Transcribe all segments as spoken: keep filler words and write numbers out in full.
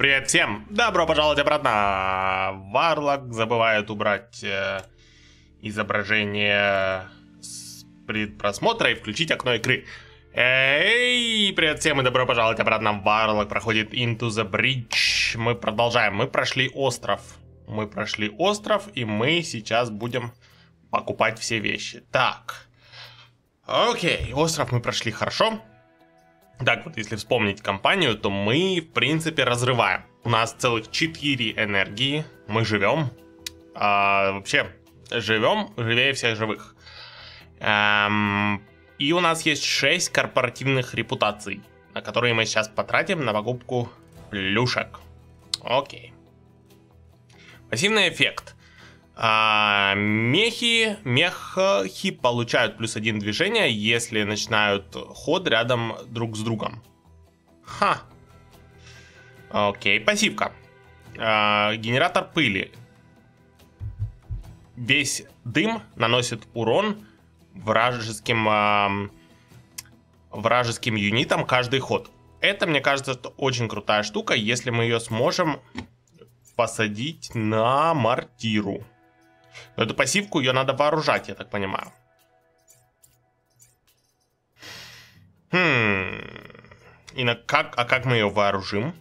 Привет всем! Добро пожаловать обратно! Варлок забывает убрать э, изображение с предпросмотра и включить окно игры. Эй, привет всем и добро пожаловать обратно! Варлок проходит Into the Bridge. Мы продолжаем. Мы прошли остров. Мы прошли остров, и мы сейчас будем покупать все вещи. Так. Окей, остров мы прошли хорошо. Так вот, если вспомнить кампанию, то мы, в принципе, разрываем. У нас целых четыре энергии. Мы живем. А, вообще, живем, живее всех живых. Эм, и у нас есть шесть корпоративных репутаций, на которые мы сейчас потратим на покупку плюшек. Окей. Пассивный эффект. А, мехи, мехи получают плюс один движение, если начинают ход рядом друг с другом. Ха. Окей, пассивка. А, генератор пыли. Весь дым наносит урон вражеским, а, вражеским юнитам каждый ход. Это, мне кажется, очень крутая штука, если мы ее сможем посадить на мортиру. Но эту пассивку ее надо вооружать, я так понимаю. Хм. И на как, а как мы ее вооружим?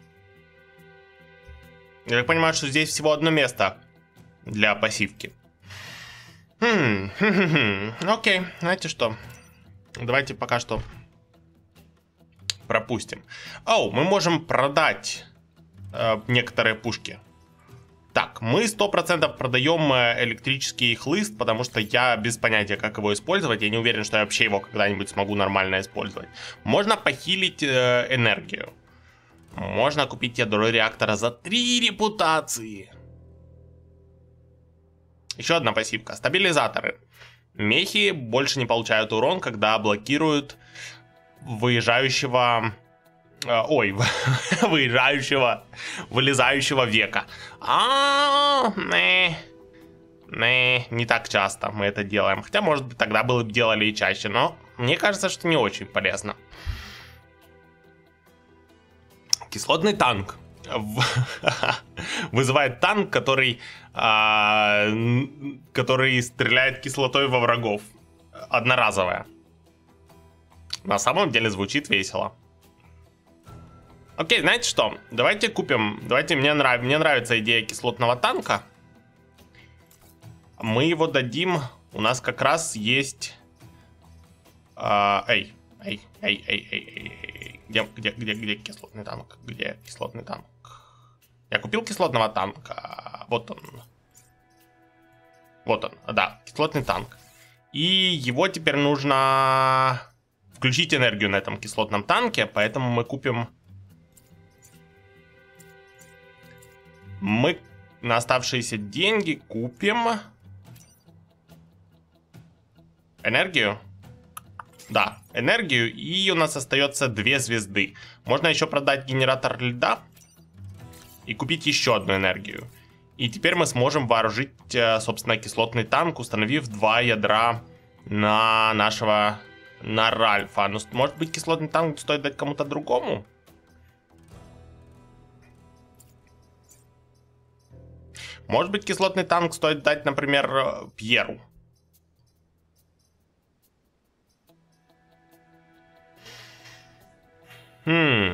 Я так понимаю, что здесь всего одно место для пассивки. Хм. Окей, знаете что? Давайте пока что пропустим. Оу, мы можем продать э, некоторые пушки. Так, мы сто процентов продаем электрический хлыст, потому что я без понятия, как его использовать. Я не уверен, что я вообще его когда-нибудь смогу нормально использовать. Можно похилить э, энергию. Можно купить ядро реактора за три репутации. Еще одна пассивка. Стабилизаторы. Мехи больше не получают урон, когда блокируют выезжающего... Ой, выезжающего, вылезающего века. А, не, не, не так часто мы это делаем. Хотя, может быть, тогда было бы делали и чаще, но мне кажется, что не очень полезно. Кислотный танк вызывает танк, который, который стреляет кислотой во врагов. Одноразовая. На самом деле звучит весело. Окей, знаете что? Давайте купим. Давайте, мне, нрав... мне нравится идея кислотного танка. Мы его дадим. У нас как раз есть. А, эй, эй, эй, эй, эй, эй. Где, где, где, где кислотный танк? Где кислотный танк? Я купил кислотного танка. Вот он. Вот он. Да, кислотный танк. И его теперь нужно включить энергию на этом кислотном танке. Поэтому мы купим. Мы на оставшиеся деньги купим энергию. Да, энергию. И у нас остается две звезды. Можно еще продать генератор льда и купить еще одну энергию. И теперь мы сможем вооружить, собственно, кислотный танк, установив два ядра на нашего, на Ральфа. Но может быть, кислотный танк стоит дать кому-то другому? Может быть, кислотный танк стоит дать, например, Пьеру. Хм.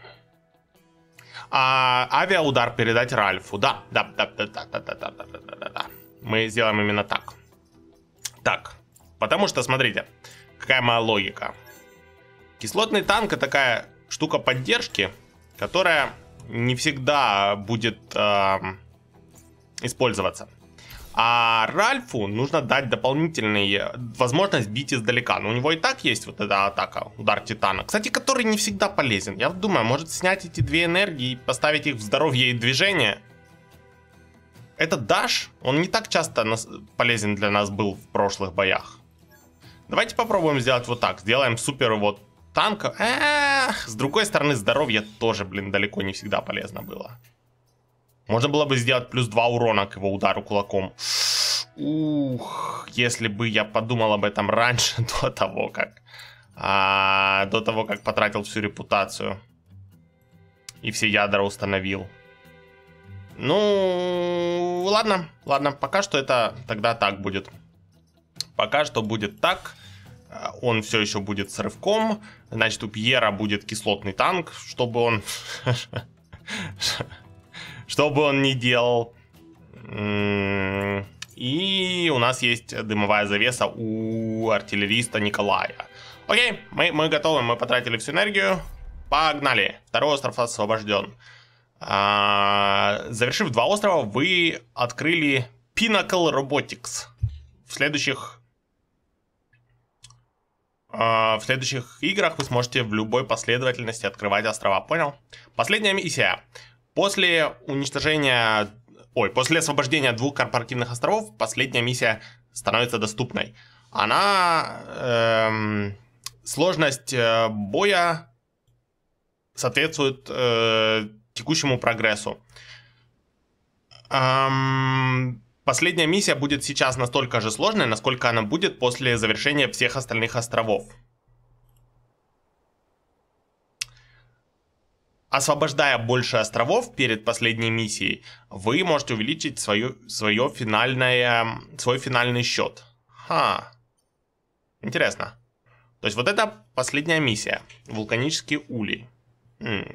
А авиаудар передать Ральфу. Да, да, да, да, да, да, да, да, да, да, да. Мы сделаем именно так. Так. Потому что, смотрите, какая моя логика. Кислотный танк — это такая штука поддержки, которая не всегда будет... Э, использоваться. А Ральфу нужно дать дополнительную возможность бить издалека. Но у него и так есть вот эта атака, удар Титана. Кстати, который не всегда полезен. Я думаю, может снять эти две энергии и поставить их в здоровье и движение. Этот даш, он не так часто нас... полезен для нас был в прошлых боях. Давайте попробуем сделать вот так. Сделаем супер вот танк. Эх, с другой стороны, здоровье тоже, блин, далеко не всегда полезно было. Можно было бы сделать плюс два урона к его удару кулаком. Ух, если бы я подумал об этом раньше, до того, как... А, до того, как потратил всю репутацию. И все ядра установил. Ну, ладно, ладно, пока что это тогда так будет. Пока что будет так. Он все еще будет с рывком. Значит, у Пьера будет кислотный танк, чтобы он... Чтобы он не делал. И у нас есть дымовая завеса у артиллериста Николая. Окей, мы, мы готовы, мы потратили всю энергию. Погнали. Второй остров освобожден. А, завершив два острова, вы открыли Pinnacle Robotics. В следующих... А, в следующих играх вы сможете в любой последовательности открывать острова. Понял? Последняя миссия. После уничтожения... Ой, после освобождения двух корпоративных островов, последняя миссия становится доступной. Она... Эм, сложность э, боя соответствует э, текущему прогрессу. Эм, последняя миссия будет сейчас настолько же сложной, насколько она будет после завершения всех остальных островов. Освобождая больше островов перед последней миссией, вы можете увеличить свое, свое финальное, свой финальный счет. Ха. Интересно. То есть вот это последняя миссия. Вулканический улей. М.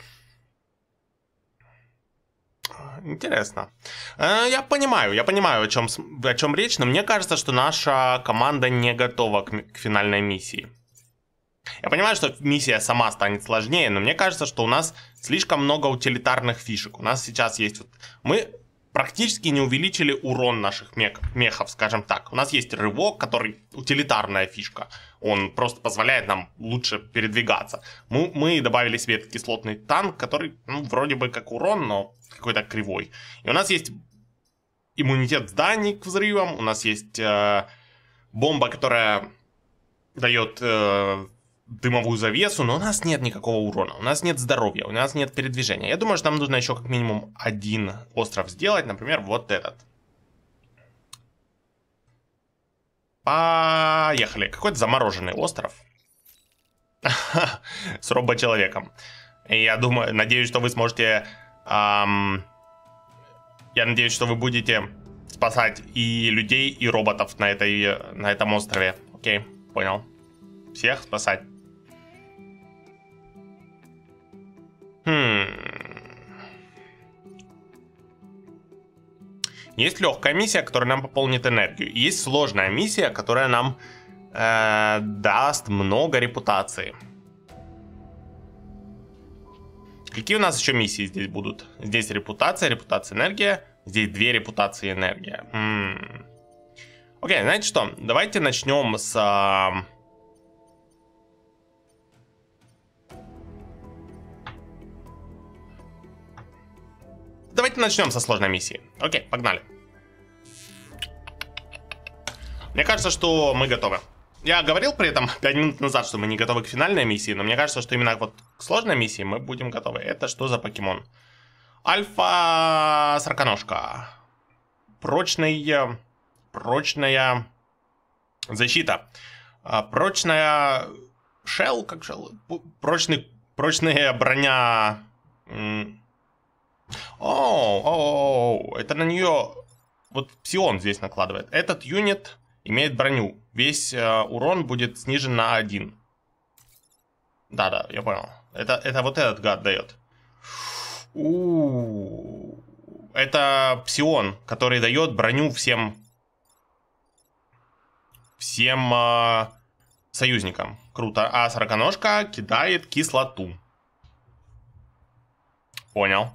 Интересно. Я понимаю, я понимаю, о чем, о чем речь, но мне кажется, что наша команда не готова к, к финальной миссии. Я понимаю, что миссия сама станет сложнее, но мне кажется, что у нас слишком много утилитарных фишек. У нас сейчас есть... Вот, мы практически не увеличили урон наших мех, мехов, скажем так. У нас есть рывок, который утилитарная фишка. Он просто позволяет нам лучше передвигаться. Мы, мы добавили себе этот кислотный танк, который, ну, вроде бы как урон, но какой-то кривой. И у нас есть иммунитет зданий к взрывам. У нас есть э, бомба, которая дает... Э, дымовую завесу, но у нас нет никакого урона, у нас нет здоровья, у нас нет передвижения. Я думаю, что нам нужно еще как минимум один остров сделать, например, вот этот. Поехали. Какой-то замороженный остров. С робочеловеком. Я думаю, надеюсь, что вы сможете... Эм, я надеюсь, что вы будете спасать и людей, и роботов на, этой, на этом острове. Окей, понял. Всех спасать. Хм. Есть легкая миссия, которая нам пополнит энергию. И есть сложная миссия, которая нам э, даст много репутации. Какие у нас еще миссии здесь будут? Здесь репутация, репутация, энергия. Здесь две репутации, энергия. М-м. Окей, знаете что? Давайте начнем с... Э, Давайте начнем со сложной миссии. Окей, погнали. Мне кажется, что мы готовы. Я говорил при этом пять минут назад, что мы не готовы к финальной миссии, но мне кажется, что именно вот к сложной миссии мы будем готовы. Это что за покемон? Альфа сороконожка. Прочный, прочная защита. Прочная шелл, как шелл? Прочный, прочная броня... Оу, оу, это на нее вот псион здесь накладывает. Этот юнит имеет броню. Весь э, урон будет снижен на один. Да-да, я понял. Это, это вот этот гад дает. У-у-у. Это псион, который дает броню всем всем э, союзникам. Круто. А сороконожка кидает кислоту. Понял.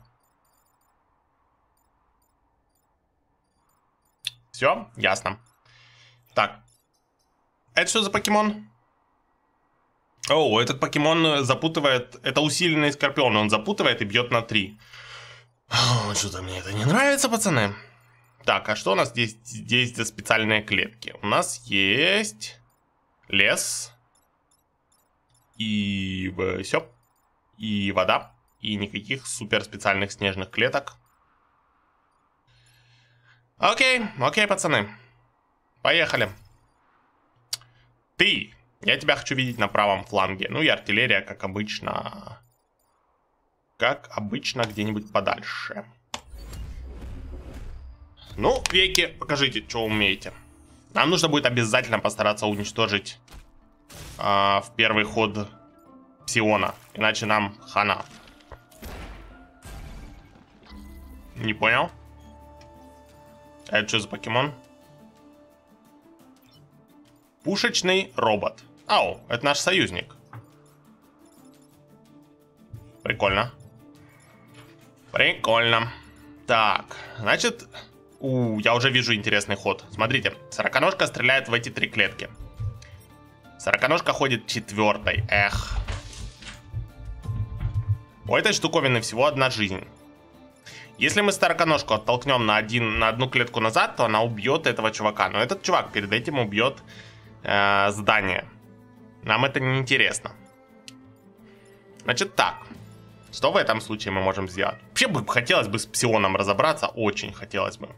Все, ясно. Так. Это что за покемон? О, этот покемон запутывает... Это усиленный скорпион. Он запутывает и бьет на три. Что-то мне это не нравится, пацаны. Так, а что у нас здесь, здесь за специальные клетки? У нас есть лес. И все. И вода. И никаких супер специальных снежных клеток. Окей, окей, пацаны. Поехали. Ты. Я тебя хочу видеть на правом фланге. Ну и артиллерия, как обычно. как обычно, где-нибудь подальше. Ну, веки, покажите, что умеете. Нам нужно будет обязательно постараться уничтожить а, в первый ход Псиона. Иначе нам хана. Не понял? А это что за покемон? Пушечный робот. Ау, это наш союзник. Прикольно. Прикольно. Так, значит... У, я уже вижу интересный ход. Смотрите, сороконожка стреляет в эти три клетки. Сороконожка ходит четвертой. Эх. У этой штуковины всего одна жизнь. Если мы сороконожку оттолкнем на, один, на одну клетку назад, то она убьет этого чувака. Но этот чувак перед этим убьет э, здание. Нам это не интересно. Значит так. Что в этом случае мы можем сделать? Вообще бы хотелось бы с Псионом разобраться. Очень хотелось бы.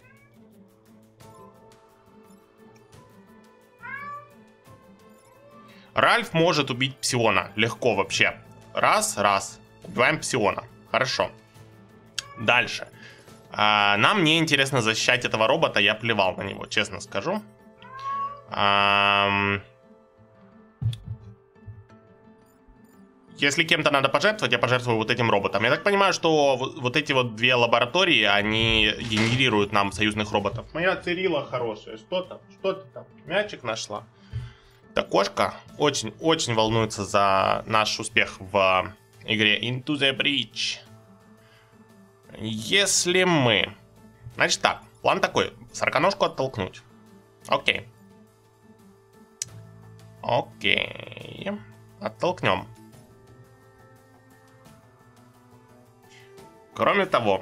Ральф может убить Псиона. Легко вообще. Раз, раз. Убиваем Псиона. Хорошо. Дальше. А, нам не интересно защищать этого робота. Я плевал на него, честно скажу. А, если кем-то надо пожертвовать, я пожертвую вот этим роботом. Я так понимаю, что вот эти вот две лаборатории, они генерируют нам союзных роботов. Моя Цирилла хорошая. Что там? Что ты там? Мячик нашла? Эта кошка очень-очень волнуется за наш успех в игре Into the Breach. Если мы... Значит так, план такой. Сороконожку оттолкнуть. Окей. Окей. Оттолкнем. Кроме того,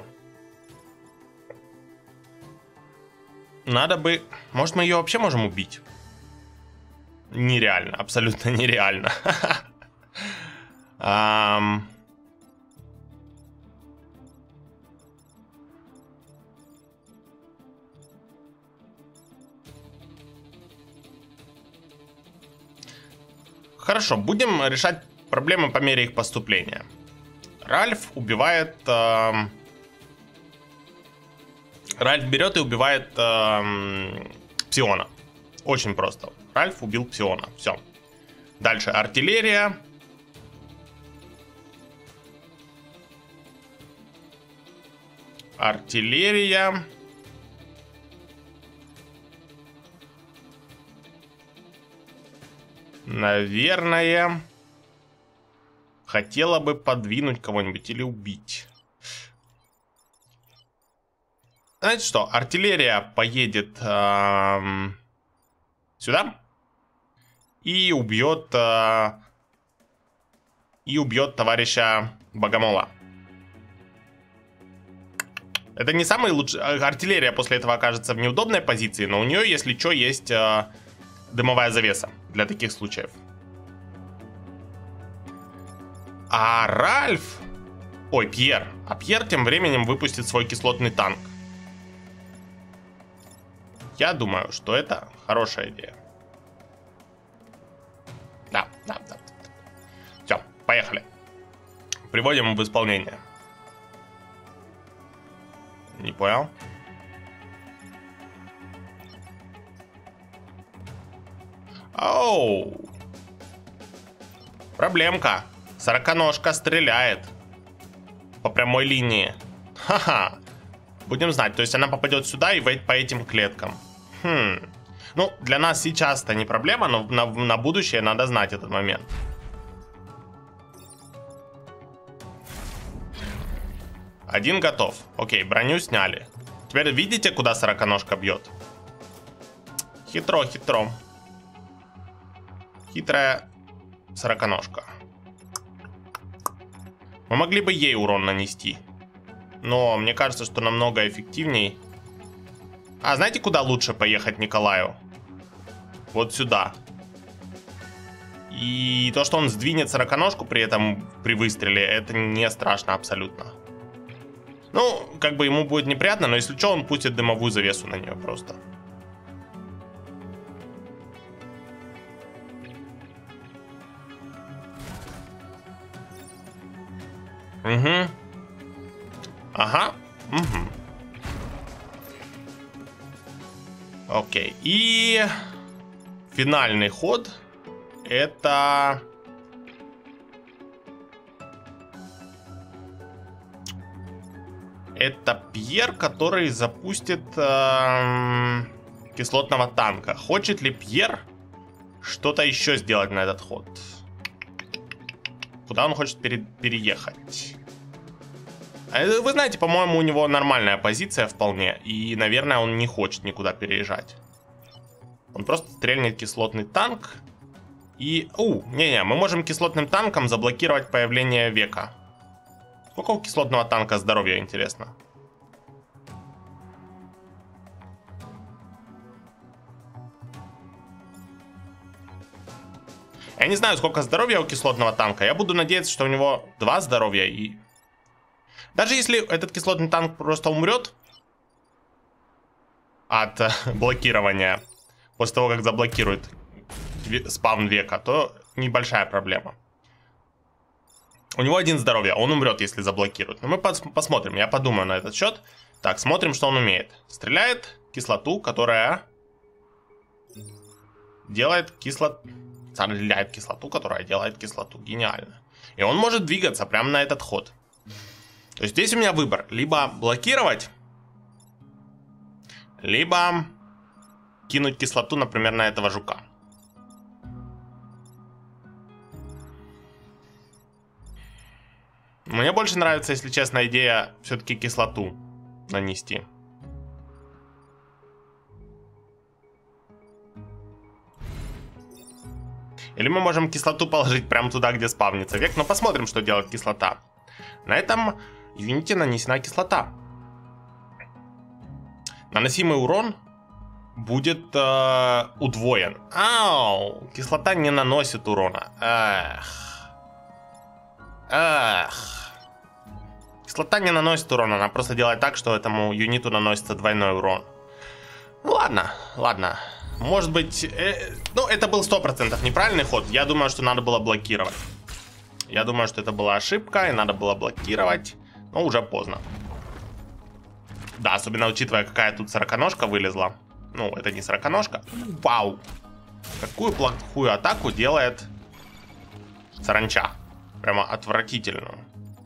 надо бы... Может, мы ее вообще можем убить? Нереально, абсолютно нереально. um... Хорошо, будем решать проблемы по мере их поступления. Ральф убивает... Э... Ральф берет и убивает э... Псиона. Очень просто. Ральф убил Псиона. Все. Дальше артиллерия. Артиллерия. Наверное, хотела бы подвинуть кого-нибудь или убить. Знаете что? Артиллерия поедет эм, сюда и убьет э, и убьет товарища Богомола. Это не самый лучший. Артиллерия после этого окажется в неудобной позиции, но у нее, если что, есть э, дымовая завеса для таких случаев. А Ральф... Ой, Пьер. А Пьер тем временем выпустит свой кислотный танк. Я думаю, что это хорошая идея. Да, да, да. Все, поехали. Приводим в исполнение. Не понял? Оу. Проблемка. Сороконожка стреляет по прямой линии. Ха-ха. Будем знать. То есть она попадет сюда и по этим клеткам. Хм. Ну, для нас сейчас это не проблема, но на, на будущее надо знать этот момент. Один готов. Окей, броню сняли. Теперь видите, куда сороконожка бьет? Хитро, хитро. Хитрая сороконожка. Мы могли бы ей урон нанести. Но мне кажется, что намного эффективней. А знаете, куда лучше поехать Николаю? Вот сюда. И то, что он сдвинет сороконожку при этом, при выстреле, это не страшно абсолютно. Ну, как бы ему будет неприятно, но если что, он пустит дымовую завесу на нее просто. Угу. Ага. Угу. Окей. И финальный ход. Это... Это Пьер, который запустит э, кислотного танка. Хочет ли Пьер что-то еще сделать на этот ход? Куда он хочет пере переехать? Вы знаете, по-моему, у него нормальная позиция вполне. И, наверное, он не хочет никуда переезжать. Он просто стрельнет кислотный танк. И... У, не-не, мы можем кислотным танком заблокировать появление века. Сколько у кислотного танка здоровья, интересно? Я не знаю, сколько здоровья у кислотного танка. Я буду надеяться, что у него два здоровья. И даже если этот кислотный танк просто умрет от э, блокирования, после того, как заблокирует спавн века, то небольшая проблема. У него один здоровья, он умрет, если заблокируют. Но мы пос посмотрим, я подумаю на этот счет. Так, смотрим, что он умеет. Стреляет кислоту, которая делает кислоту. Стреляет кислоту, которая делает кислоту. Гениально. И он может двигаться прямо на этот ход. То есть здесь у меня выбор. Либо блокировать, либо кинуть кислоту, например, на этого жука. Мне больше нравится, если честно, идея все-таки кислоту нанести. Или мы можем кислоту положить прямо туда, где спавнится век. Но посмотрим, что делает кислота. На этом, извините, нанесена кислота. Наносимый урон будет э, удвоен. Ау, кислота не наносит урона. Эх. Эх. Кислота не наносит урона, она просто делает так, что этому юниту наносится двойной урон. Ну ладно, ладно. Может быть, э, ну это был сто процентов неправильный ход. Я думаю, что надо было блокировать. Я думаю, что это была ошибка, и надо было блокировать. Но уже поздно. Да, особенно учитывая, какая тут сороконожка вылезла. Ну, это не сороконожка. Вау. Какую плохую атаку делает саранча. Прямо отвратительную.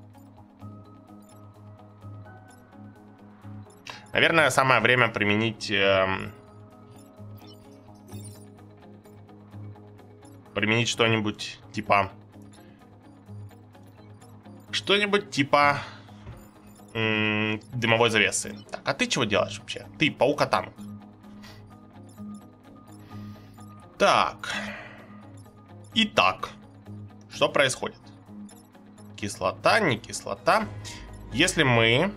Наверное, самое время применить... Э, применить что-нибудь типа... Что-нибудь типа... М, дымовой завесы. Так, а ты чего делаешь вообще? Ты, паука-танк. Так. Итак. Что происходит? Кислота, не кислота. Если мы...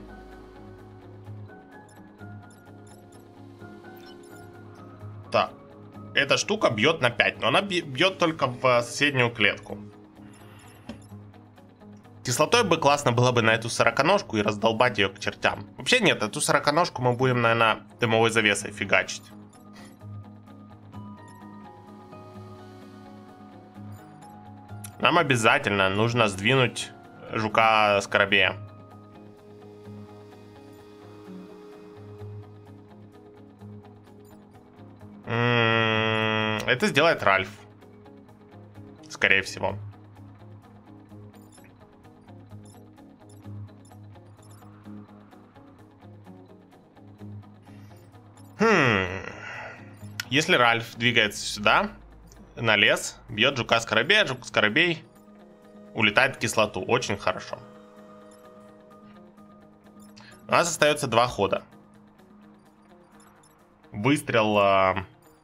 Так. Эта штука бьет на пять, но она бьет только в соседнюю клетку. Кислотой бы классно было бы на эту сороконожку и раздолбать ее к чертям. Вообще нет, эту сороконожку мы будем, наверное, дымовой завесой фигачить. Нам обязательно нужно сдвинуть жука-скоробея. Это сделает Ральф. Скорее всего. Хм. Если Ральф двигается сюда, на лес, бьет жука-скоробея, жук-скоробей улетает в кислоту. Очень хорошо. У нас остается два хода. Выстрел э,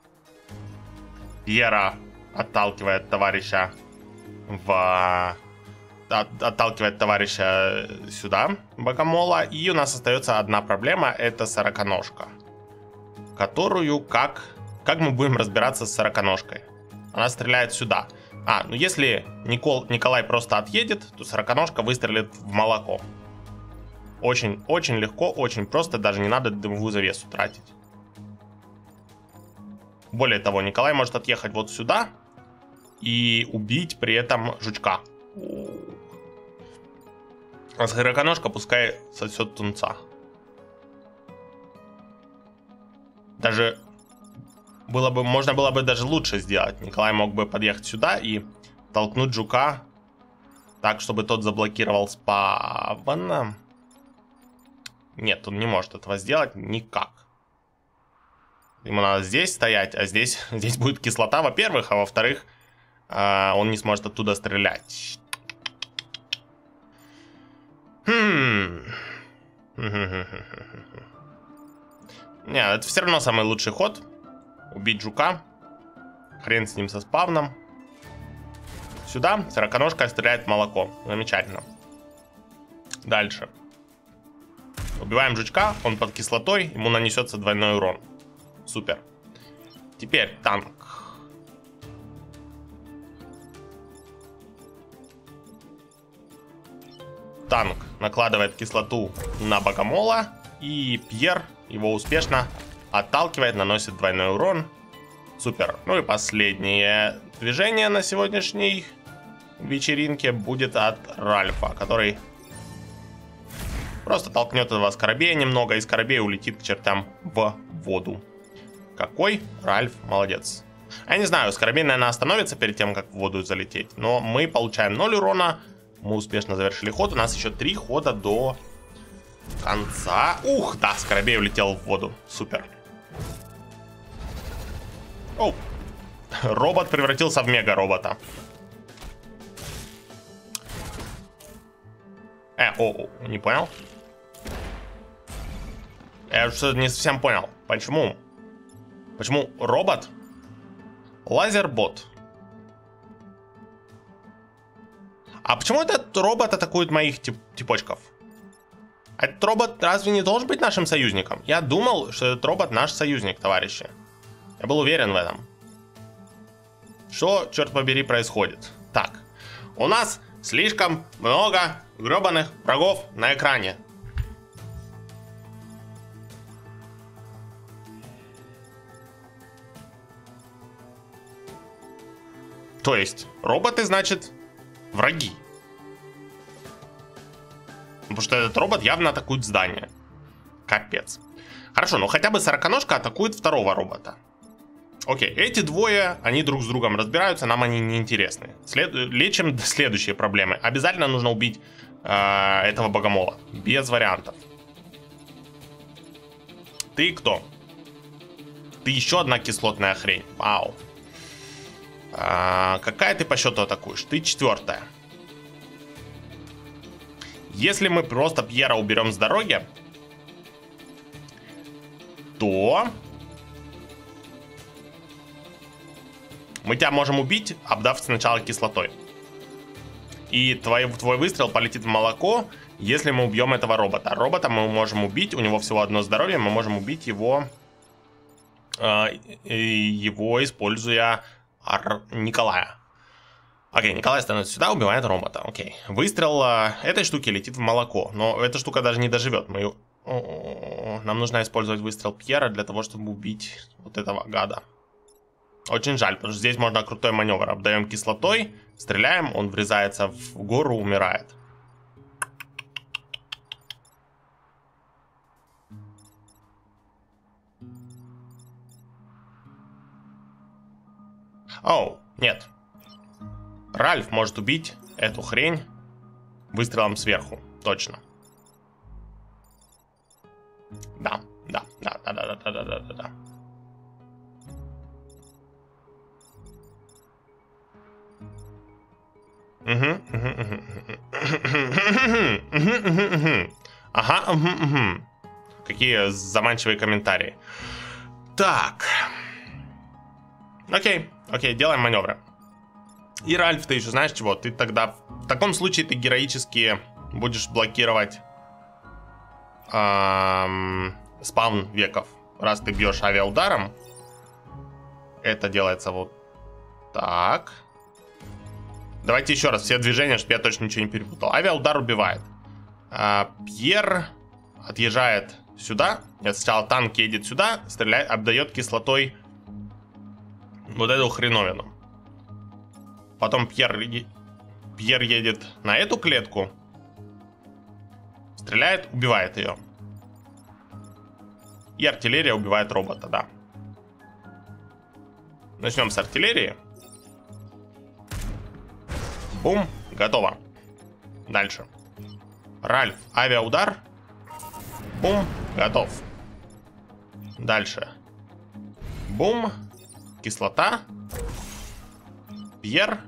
Пьера отталкивает товарища в... От, отталкивает товарища сюда, богомола. И у нас остается одна проблема, это сороконожка. Которую как... Как мы будем разбираться с сороконожкой? Она стреляет сюда. А, ну если Никол, Николай просто отъедет, то сороконожка выстрелит в молоко. Очень, очень легко, очень просто, даже не надо дымовую завесу тратить. Более того, Николай может отъехать вот сюда и убить при этом жучка. А сороконожка пускай сосет тунца. Даже было бы, можно было бы даже лучше сделать. Николай мог бы подъехать сюда и толкнуть жука так, чтобы тот заблокировал спавна. Нет, он не может этого сделать никак. Ему надо здесь стоять, а здесь, здесь будет кислота, во-первых, а во-вторых, э, он не сможет оттуда стрелять. Хм. Не, это все равно самый лучший ход. Убить жука. Хрен с ним со спавном. Сюда сороконожка стреляет в молоко. Замечательно. Дальше. Убиваем жучка, он под кислотой, ему нанесется двойной урон. Супер. Теперь танк. Танк накладывает кислоту на богомола, и Пьер его успешно отталкивает, наносит двойной урон. Супер. Ну и последнее движение на сегодняшней вечеринке будет от Ральфа, который просто толкнет этого скоробея немного, и скоробей улетит к чертям в воду. Какой Ральф молодец. Я не знаю, скоробей, наверное, остановится перед тем, как в воду залететь, но мы получаем ноль урона. Мы успешно завершили ход. У нас еще три хода до конца. Ух, да, скоробей улетел в воду. Супер. Оу. Робот превратился в мега-робота. Э, о, о, не понял? Я что-то не совсем понял. Почему? Почему робот? Лазербот. А почему этот робот атакует моих тип типочков? Этот робот разве не должен быть нашим союзником? Я думал, что этот робот наш союзник, товарищи. Я был уверен в этом. Что, черт побери, происходит? Так, у нас слишком много гребаных врагов на экране. То есть, роботы, значит, враги. Потому что этот робот явно атакует здание. Капец. Хорошо, но хотя бы сороконожка атакует второго робота. Окей, эти двое, они друг с другом разбираются, нам они не интересны. След... Лечим следующие проблемы. Обязательно нужно убить э, этого богомола. Без вариантов. Ты кто? Ты еще одна кислотная хрень. Вау. А, какая ты по счету атакуешь? Ты четвертая. Если мы просто Пьера уберем с дороги, то мы тебя можем убить, обдав сначала кислотой. И твой, твой выстрел полетит в молоко, если мы убьем этого робота. Робота мы можем убить, у него всего одно здоровье, мы можем убить его, э, его используя Ар... Николая. Окей, Николай становится сюда, убивает робота. Окей. Выстрел э, этой штуки летит в молоко, но эта штука даже не доживет. Мы... О -о -о. Нам нужно использовать выстрел Пьера для того, чтобы убить вот этого гада. Очень жаль, потому что здесь можно крутой маневр. Обдаем кислотой, стреляем, он врезается в гору, умирает. Оу, нет. Ральф может убить эту хрень выстрелом сверху, точно. Да, да, да, да, да, да, да, да, да, да. Угу, угу, угу. Ага, угу, угу. Какие заманчивые комментарии. Так. Окей, окей, делаем маневры. И, Ральф, ты еще знаешь чего? Ты тогда, в таком случае, ты героически будешь блокировать эм, спаун веков. Раз ты бьешь авиаударом, это делается вот так. Давайте еще раз все движения, чтобы я точно ничего не перепутал. Авиаудар убивает. А, Пьер отъезжает сюда. Нет, сначала танк едет сюда, стреляет, обдает кислотой вот эту хреновину. Потом Пьер, Пьер едет на эту клетку. Стреляет, убивает ее. И артиллерия убивает робота, да. Начнем с артиллерии. Бум, готово. Дальше. Ральф, авиаудар. Бум, готов. Дальше. Бум, кислота. Пьер.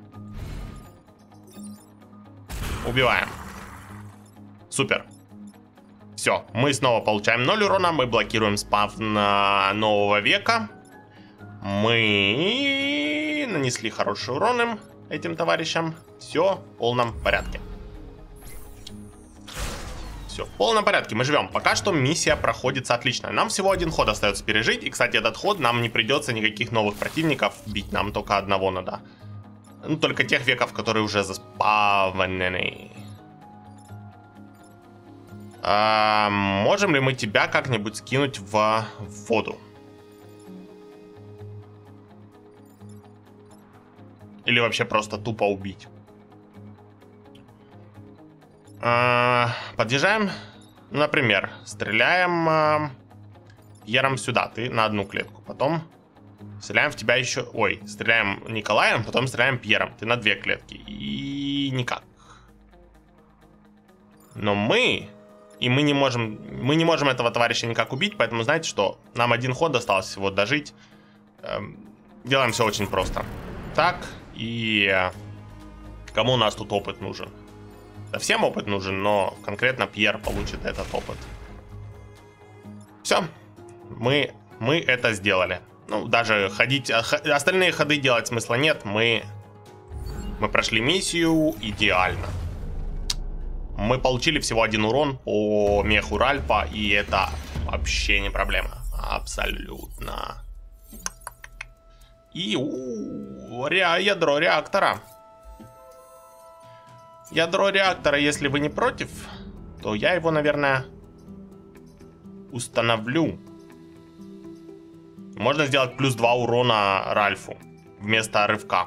Убиваем. Супер. Все, мы снова получаем ноль урона. Мы блокируем спавн нового века. Мы нанесли хороший урон им, этим товарищам. Все в полном порядке. Все в полном порядке, мы живем. Пока что миссия проходится отлично. Нам всего один ход остается пережить. И, кстати, этот ход нам не придется никаких новых противников бить. Нам только одного надо. Ну, только тех веков, которые уже заспавнены. А, можем ли мы тебя как-нибудь скинуть в воду? Или вообще просто тупо убить? А, подъезжаем, например, стреляем а, Пьером сюда, ты на одну клетку. Потом стреляем в тебя еще... Ой, стреляем Николаем, потом стреляем Пьером. Ты на две клетки. И никак. Но мы... И мы не можем... Мы не можем этого товарища никак убить, поэтому знаете что? Нам один ход осталось всего дожить. Эм, делаем все очень просто. Так, и... Кому у нас тут опыт нужен? Да всем опыт нужен, но конкретно Пьер получит этот опыт. Все. Мы, мы это сделали. Ну, даже ходить... Остальные ходы делать смысла нет. Мы... Мы прошли миссию идеально. Мы получили всего один урон по меху Ральфа, и это вообще не проблема. Абсолютно. И у, ре, ядро реактора. Ядро реактора, если вы не против, то я его, наверное, установлю. Можно сделать плюс два урона Ральфу вместо рывка.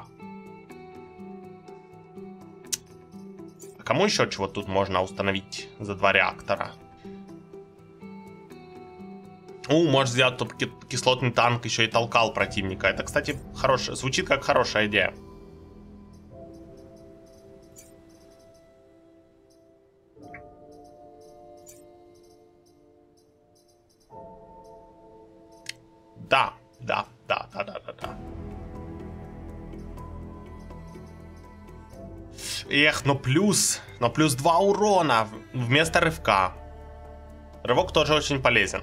А кому еще чего тут можно установить за два реактора? У, может сделать, чтобы кислотный танк еще и толкал противника. Это, кстати, хорош... звучит как хорошая идея. Да, да, да, да, да, да, да. Эх, но плюс, но плюс два урона вместо рывка. Рывок тоже очень полезен.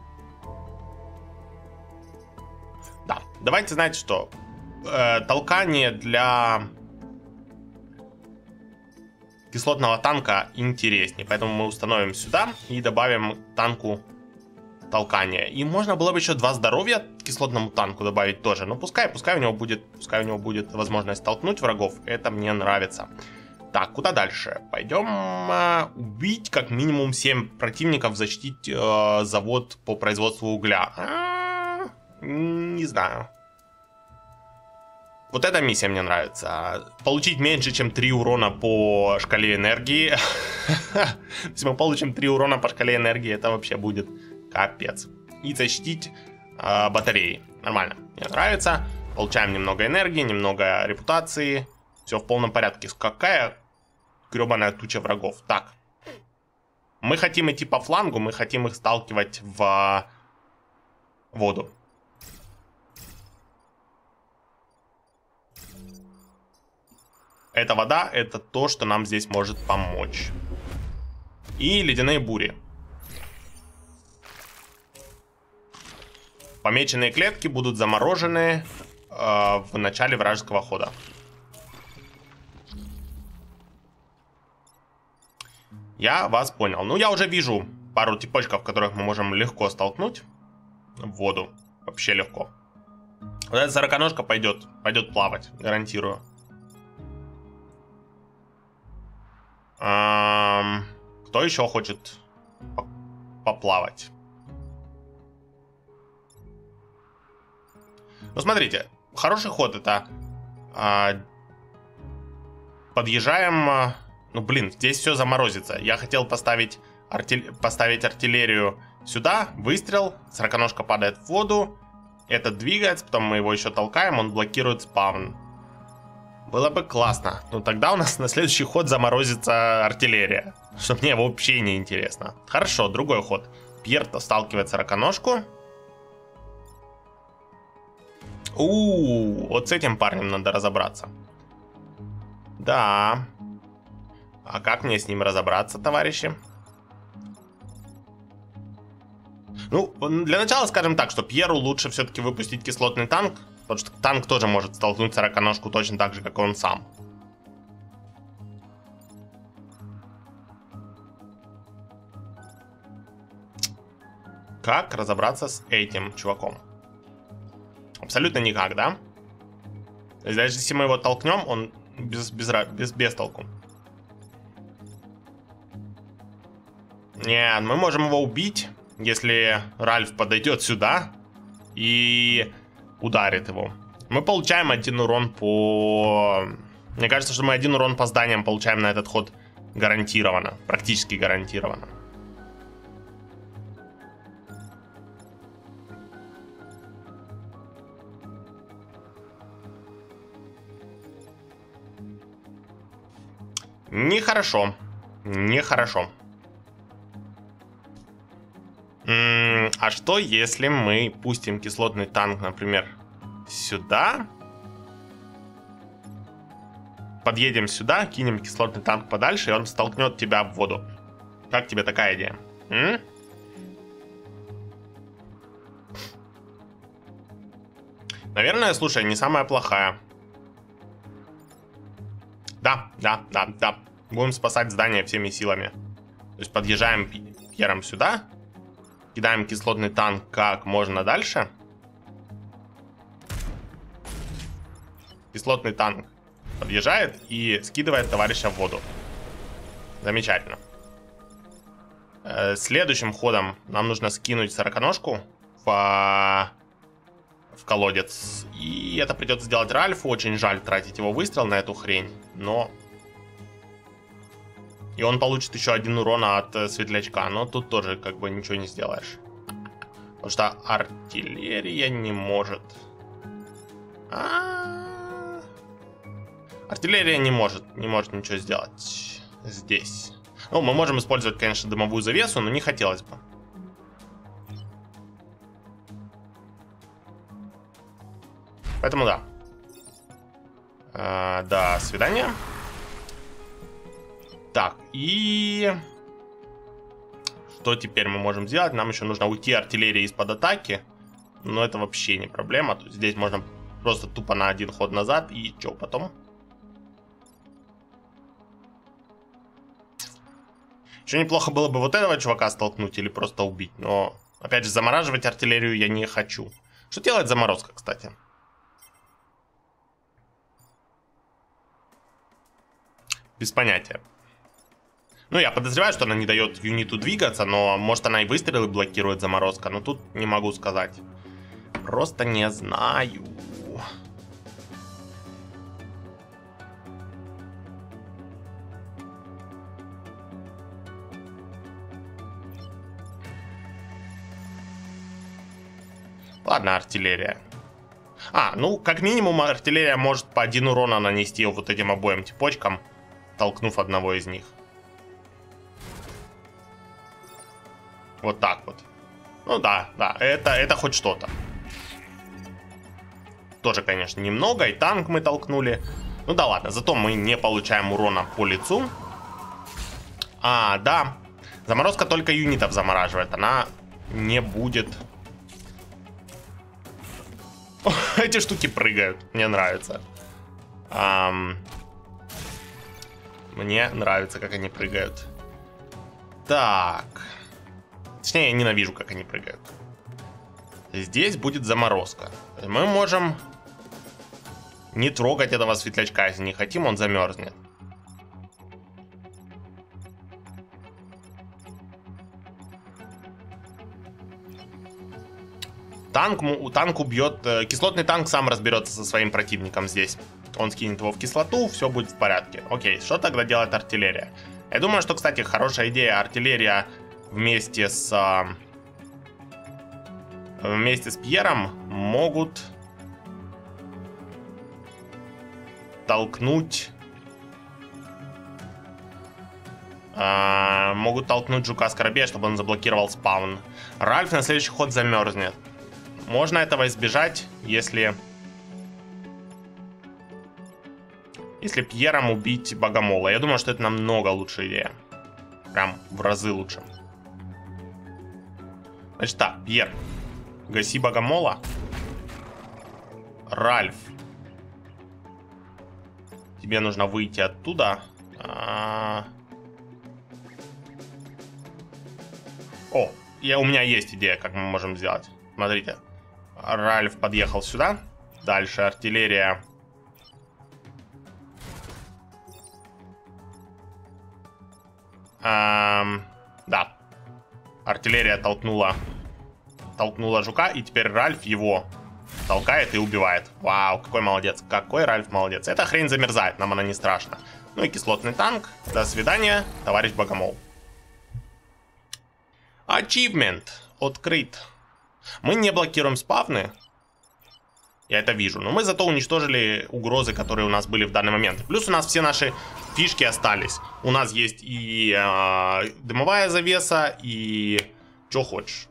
Да, давайте, знаете что, э, толкание для кислотного танка интереснее, поэтому мы установим сюда и добавим танку толкание. И можно было бы еще два здоровья кислотному танку добавить тоже. Но пускай, пускай у него будет, пускай у него будет возможность толкнуть врагов. Это мне нравится. Так, куда дальше? Пойдем э, убить как минимум семь противников, защитить э, завод по производству угля. А-а-а, не знаю. Вот эта миссия мне нравится. Получить меньше, чем три урона по шкале энергии. Если мы получим три урона по шкале энергии, это вообще будет капец. И защитить э, батареи. Нормально. Мне нравится. Получаем немного энергии, немного репутации. Все в полном порядке. Какая гребаная туча врагов. Так. Мы хотим идти по флангу. Мы хотим их сталкивать в воду. Эта вода, это то, что нам здесь может помочь. И ледяные бури. Помеченные клетки будут заморожены э, в начале вражеского хода. Я вас понял. Ну, я уже вижу пару типочков, которых мы можем легко столкнуть в воду. Вообще легко. Вот эта сороконожка пойдет, пойдет плавать, гарантирую. Эм, кто еще хочет поплавать? Ну, смотрите, хороший ход это... А, подъезжаем... А, ну, блин, здесь все заморозится. Я хотел поставить артиль... поставить артиллерию сюда, выстрел, сороконожка падает в воду, этот двигается, потом мы его еще толкаем, он блокирует спавн. Было бы классно. Но тогда у нас на следующий ход заморозится артиллерия. Что мне вообще не интересно. Хорошо, другой ход. Пьер сталкивает сороконожку. У-у-у, вот с этим парнем надо разобраться. Да. А как мне с ним разобраться, товарищи? Ну, для начала скажем так, что Пьеру лучше все-таки выпустить кислотный танк. Потому что танк тоже может столкнуть сороконожку точно так же, как и он сам. Как разобраться с этим чуваком? Абсолютно никак, да? То есть даже если мы его толкнем, он без, без, без, без толку. Нет, мы можем его убить, если Ральф подойдет сюда и ударит его. Мы получаем один урон по... Мне кажется, что мы один урон по зданиям получаем на этот ход гарантированно. Практически гарантированно. Нехорошо. Нехорошо. М-м, а что, если мы пустим кислотный танк, например, сюда? Подъедем сюда, кинем кислотный танк подальше, и он столкнет тебя в воду. Как тебе такая идея? М? Наверное, слушай, не самая плохая. Да, да, да, да. Будем спасать здание всеми силами. То есть подъезжаем Пьером сюда. Кидаем кислотный танк как можно дальше. Кислотный танк подъезжает и скидывает товарища в воду. Замечательно. Э, следующим ходом нам нужно скинуть сороконожку в, в колодец. И это придется сделать Ральфу. Очень жаль тратить его выстрел на эту хрень. Но... И он получит еще один урон от э, светлячка. Но тут тоже как бы ничего не сделаешь. Потому что артиллерия не может. А-а-а. Артиллерия не может, не может ничего сделать здесь. Ну, мы можем использовать, конечно, дымовую завесу, но не хотелось бы. Поэтому да. А, до свидания. Так, и... Что теперь мы можем сделать? Нам еще нужно уйти артиллерии из-под атаки. Но это вообще не проблема. То есть здесь можно просто тупо на один ход назад. И что потом? Еще неплохо было бы вот этого чувака столкнуть или просто убить. Но, опять же, замораживать артиллерию я не хочу. Что делает заморозка, кстати? Без понятия. Ну, я подозреваю, что она не дает юниту двигаться, но может она и выстрелы блокирует, заморозка. Но тут не могу сказать. Просто не знаю. Ладно, артиллерия. А, ну, как минимум, артиллерия может по один урона нанести вот этим обоим типочкам, толкнув одного из них. Вот так вот. Ну да, да, это, это хоть что-то. Тоже, конечно, немного. И танк мы толкнули. Ну да ладно, зато мы не получаем урона по лицу. А, да. Заморозка только юнитов замораживает. Она не будет... Эти штуки прыгают. Мне нравится. Ам... Мне нравится, как они прыгают. Так. Точнее, я ненавижу, как они прыгают. Здесь будет заморозка. Мы можем не трогать этого светлячка. Если не хотим, он замерзнет. Танк, танк убьет... Кислотный танк сам разберется со своим противником здесь. Он скинет его в кислоту, все будет в порядке. Окей, что тогда делает артиллерия? Я думаю, что, кстати, хорошая идея. Артиллерия вместе с... Вместе с Пьером могут толкнуть... А, могут толкнуть Жука-Скоробея, чтобы он заблокировал спаун. Ральф на следующий ход замерзнет. Можно этого избежать, если... Если Пьером убить Богомола. Я думаю, что это намного лучшая идея. Прям в разы лучше. Значит так, Пьер, гаси Богомола. Ральф, тебе нужно выйти оттуда. А... О, я, у меня есть идея, как мы можем сделать. Смотрите. Ральф подъехал сюда. Дальше артиллерия. Эм, да. Артиллерия толкнула толкнула Жука, и теперь Ральф его толкает и убивает. Вау, какой молодец. Какой Ральф молодец. Эта хрень замерзает, нам она не страшна. Ну и кислотный танк. До свидания, товарищ Богомол. Achievement открыт. Мы не блокируем спавны. Я это вижу. Но мы зато уничтожили угрозы, которые у нас были в данный момент. Плюс у нас все наши фишки остались. У нас есть и э, дымовая завеса, и... Чё хочешь.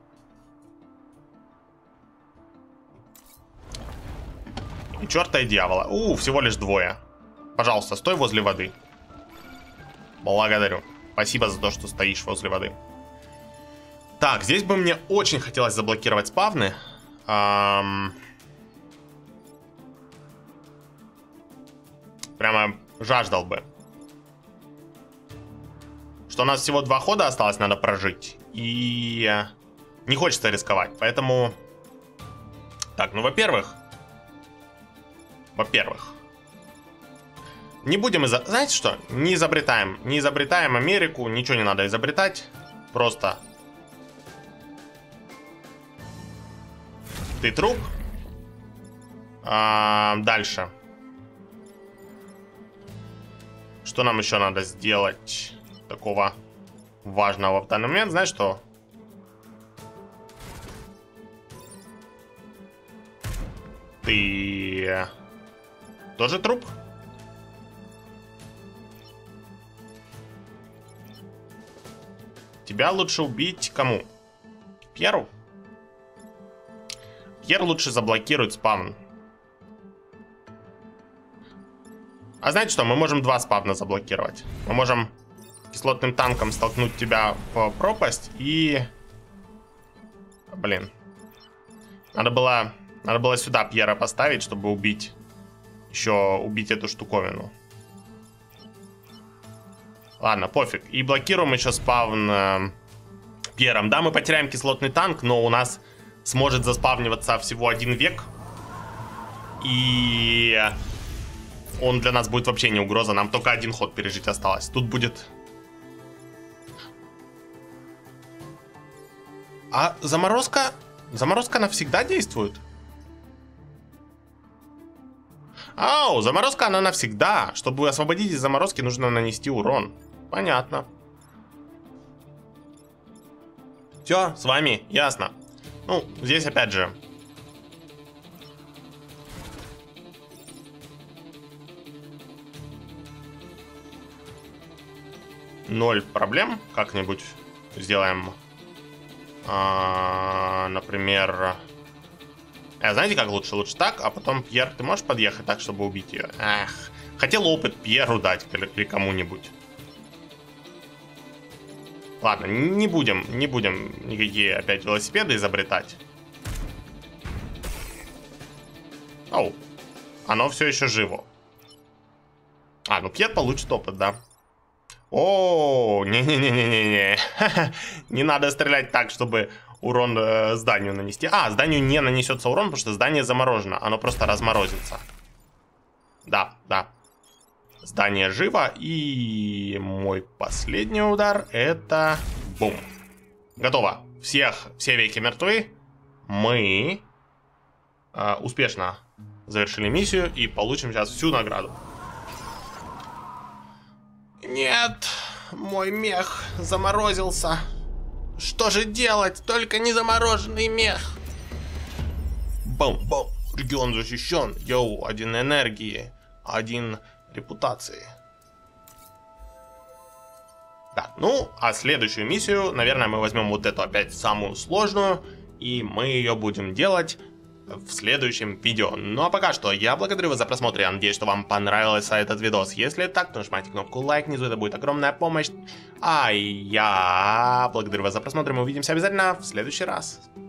И черта и дьявола. У, всего лишь двое. Пожалуйста, стой возле воды. Благодарю. Спасибо за то, что стоишь возле воды. Так, здесь бы мне очень хотелось заблокировать спавны. Эм... Прямо жаждал бы. Что у нас всего два хода осталось, надо прожить. И не хочется рисковать. Поэтому... Так, ну, во-первых... Во-первых... Не будем изо... Знаете что? Не изобретаем. Не изобретаем Америку. Ничего не надо изобретать. Просто... Ты труп. А, дальше. Что нам еще надо сделать такого важного в данный момент? Знаешь что? Ты тоже труп? Тебя лучше убить кому? Пьеру? Пьер лучше заблокирует спавн. А знаете что? Мы можем два спавна заблокировать. Мы можем кислотным танком столкнуть тебя в пропасть и... Блин. Надо было... Надо было сюда Пьера поставить, чтобы убить... Еще убить эту штуковину. Ладно, пофиг. И блокируем еще спавн э, Пьером. Да, мы потеряем кислотный танк, но у нас сможет заспавниваться всего один век. И... Он для нас будет вообще не угроза. Нам только один ход пережить осталось. Тут будет... А заморозка... Заморозка навсегда действует? Ау, заморозка она навсегда. Чтобы освободить из заморозки, нужно нанести урон. Понятно. Все, с вами, ясно. Ну, здесь опять же... Ноль проблем. Как-нибудь сделаем, а, например... А, знаете, как лучше? Лучше так, а потом, Пьер, ты можешь подъехать так, чтобы убить ее? Эх, хотел опыт Пьеру дать или кому-нибудь. Ладно, не будем, не будем никакие опять велосипеды изобретать. Оу, оно все еще живо. А, ну Пьер получит опыт, да. О, не-не-не-не-не-не. Не надо стрелять так, чтобы урон э, зданию нанести. А, зданию не нанесется урон, потому что здание заморожено. Оно просто разморозится. Да, да. Здание живо. И мой последний удар это... Бум. Готово. Всех, все веки мертвы. Мы э, успешно завершили миссию и получим сейчас всю награду. Нет. мой мех заморозился. Что же делать? Только не замороженный мех. Бум-бум. Регион защищен. Йоу, один энергии, один репутации. Так, ну, а следующую миссию, наверное, мы возьмем вот эту опять самую сложную, и мы ее будем делать в следующем видео. Ну а пока что, я благодарю вас за просмотр, я надеюсь, что вам понравился этот видос. Если так, то нажимайте кнопку лайк внизу, это будет огромная помощь. А я благодарю вас за просмотр, мы увидимся обязательно в следующий раз.